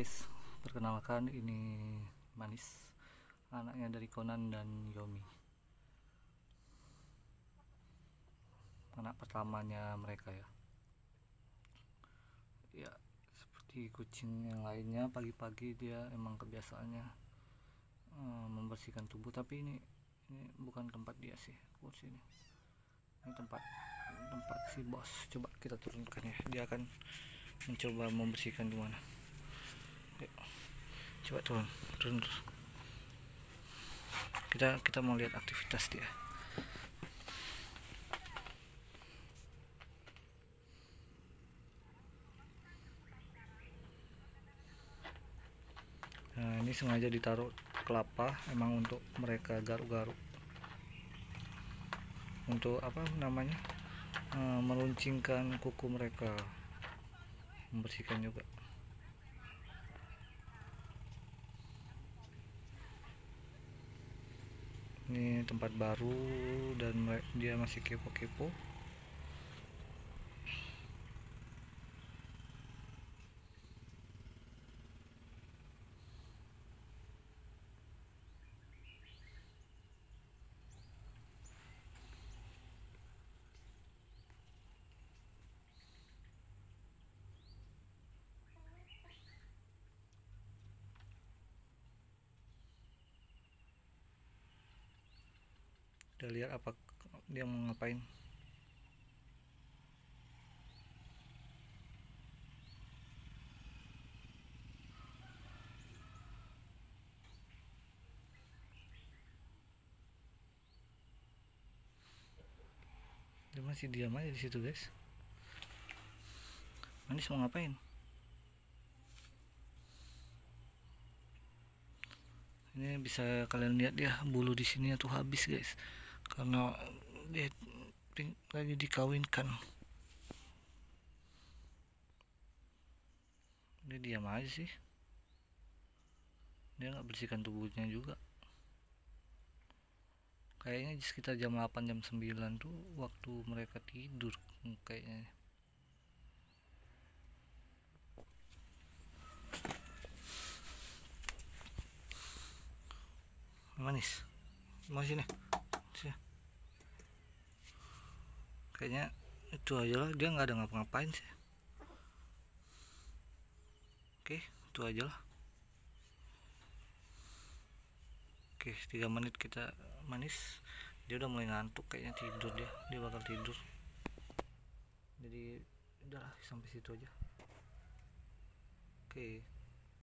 guys, perkenalkan ini Manis, anaknya dari Conan dan Yomi, anak pertamanya mereka ya. Ya, seperti kucing yang lainnya, pagi-pagi dia emang kebiasaannya membersihkan tubuh, tapi ini bukan tempat dia sih, kursi ini tempat si bos. Coba kita turunkan ya, dia akan mencoba membersihkan di mana. Coba turun. Kita mau lihat aktivitas dia. Nah, ini sengaja ditaruh kelapa emang untuk mereka garuk-garuk, untuk apa namanya, meruncingkan kuku mereka, membersihkan juga. Ini tempat baru dan dia masih kepo-kepo. Udah lihat apa dia mau ngapain? Dia masih diam aja di situ guys. Manis mau ngapain? Ini bisa kalian lihat ya, bulu di sini tuh habis guys, karena dia lagi dikawinkan. Dia diam aja sih, dia nggak bersihkan tubuhnya juga. Kayaknya sekitar jam 8 jam 9 tuh waktu mereka tidur kayaknya. Manis mau sini. Kayaknya itu aja lah, dia nggak ada ngapa-ngapain sih. Oke, itu aja lah. Oke, 3 menit kita Manis, dia udah mulai ngantuk kayaknya, tidur dia bakal tidur. Jadi udahlah, sampai situ aja. Oke.